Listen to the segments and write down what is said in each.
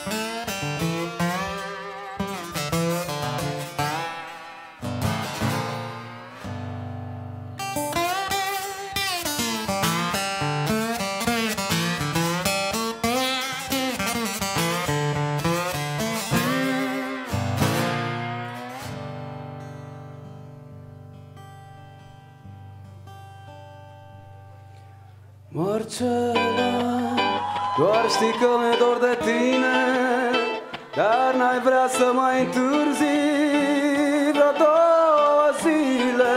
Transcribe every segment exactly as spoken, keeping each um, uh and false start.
Marcela, doar știi că mi-e dor de tine, dar n-ai vrea să mai întârzi vreo două zile.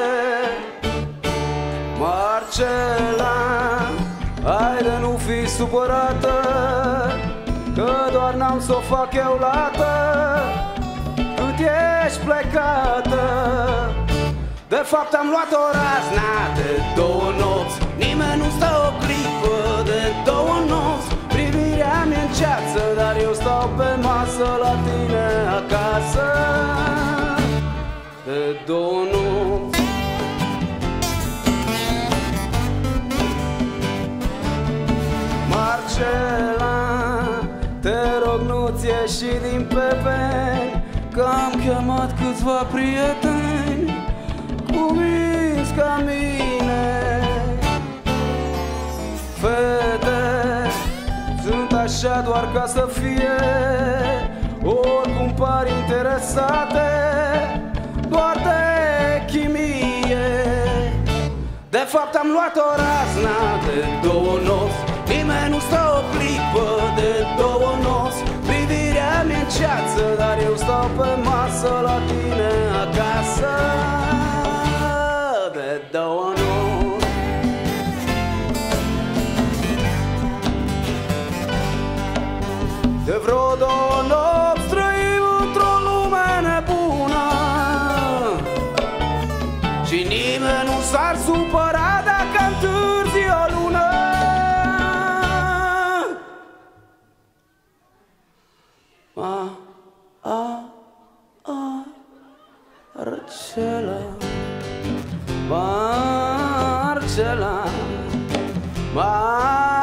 Marcela, haide nu fi supărată, că doar n-am să o fac eu lată cât ești plecată. De fapt am luat o razna de două nopți, nimeni nu stă o clipă de două nopți. Privirea mea în ceață, dar eu stau pe masă la tine acasă de două nopți. Marcela, te rog nu-ți ieși din pepeni, că am chemat câțiva prieteni cuminți ca mine. Fete sunt așa doar ca să fie, oricum par interesate doar de chimie. De fapt am luat o razna de două nopți, nimeni nu stă o clipă de două nopți. Privirea mea în ceață, dar eu stau pe masă la tine acasă de două nopți. De vreo două nopți trăim într-o lume nebună și nimeni nu s-ar supăra dacă întârzi o lună. A, a, a, Marcela, Marcela, Marcela.